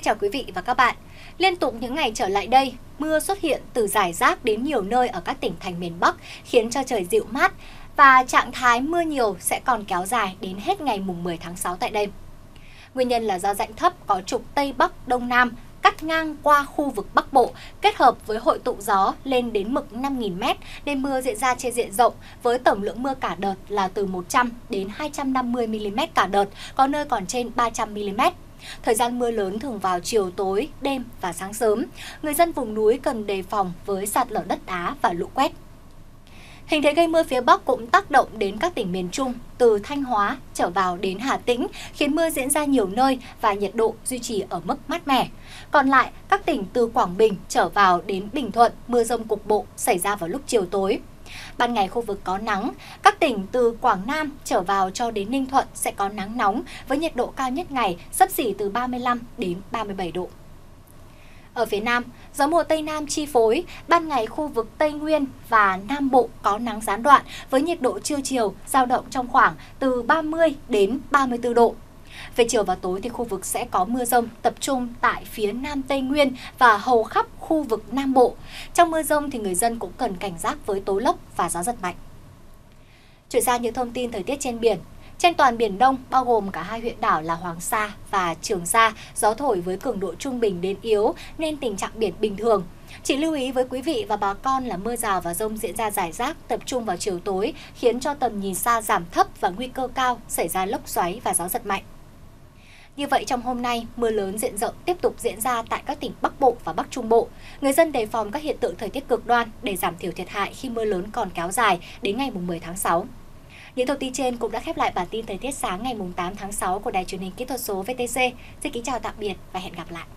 Xin chào quý vị và các bạn. Liên tục những ngày trở lại đây, mưa xuất hiện từ rải rác đến nhiều nơi ở các tỉnh thành miền Bắc khiến cho trời dịu mát và trạng thái mưa nhiều sẽ còn kéo dài đến hết ngày mùng 10 tháng 6 tại đây. Nguyên nhân là do rãnh thấp có trục Tây Bắc Đông Nam cắt ngang qua khu vực Bắc Bộ kết hợp với hội tụ gió lên đến mực 5.000m nên mưa diễn ra trên diện rộng với tổng lượng mưa cả đợt là từ 100 đến 250mm cả đợt, có nơi còn trên 300mm. Thời gian mưa lớn thường vào chiều tối, đêm và sáng sớm. Người dân vùng núi cần đề phòng với sạt lở đất đá và lũ quét. Hình thế gây mưa phía Bắc cũng tác động đến các tỉnh miền Trung, từ Thanh Hóa trở vào đến Hà Tĩnh, khiến mưa diễn ra nhiều nơi và nhiệt độ duy trì ở mức mát mẻ. Còn lại, các tỉnh từ Quảng Bình trở vào đến Bình Thuận, mưa dông cục bộ xảy ra vào lúc chiều tối. Ban ngày khu vực có nắng, các tỉnh từ Quảng Nam trở vào cho đến Ninh Thuận sẽ có nắng nóng với nhiệt độ cao nhất ngày xấp xỉ từ 35 đến 37 độ. Ở phía Nam, gió mùa Tây Nam chi phối, ban ngày khu vực Tây Nguyên và Nam Bộ có nắng gián đoạn với nhiệt độ trưa chiều dao động trong khoảng từ 30 đến 34 độ. Về chiều và tối thì khu vực sẽ có mưa dông tập trung tại phía Nam Tây Nguyên và hầu khắp khu vực Nam Bộ. Trong mưa dông thì người dân cũng cần cảnh giác với tố lốc và gió giật mạnh. Chuyển sang những thông tin thời tiết trên biển. Trên toàn Biển Đông, bao gồm cả hai huyện đảo là Hoàng Sa và Trường Sa, gió thổi với cường độ trung bình đến yếu nên tình trạng biển bình thường. Chỉ lưu ý với quý vị và bà con là mưa rào và dông diễn ra rải rác tập trung vào chiều tối, khiến cho tầm nhìn xa giảm thấp và nguy cơ cao xảy ra lốc xoáy và gió giật mạnh. Như vậy trong hôm nay, mưa lớn diện rộng tiếp tục diễn ra tại các tỉnh Bắc Bộ và Bắc Trung Bộ. Người dân đề phòng các hiện tượng thời tiết cực đoan để giảm thiểu thiệt hại khi mưa lớn còn kéo dài đến ngày 10 tháng 6. Những thông tin trên cũng đã khép lại bản tin thời tiết sáng ngày 8 tháng 6 của Đài Truyền hình Kỹ thuật số VTC. Xin kính chào tạm biệt và hẹn gặp lại.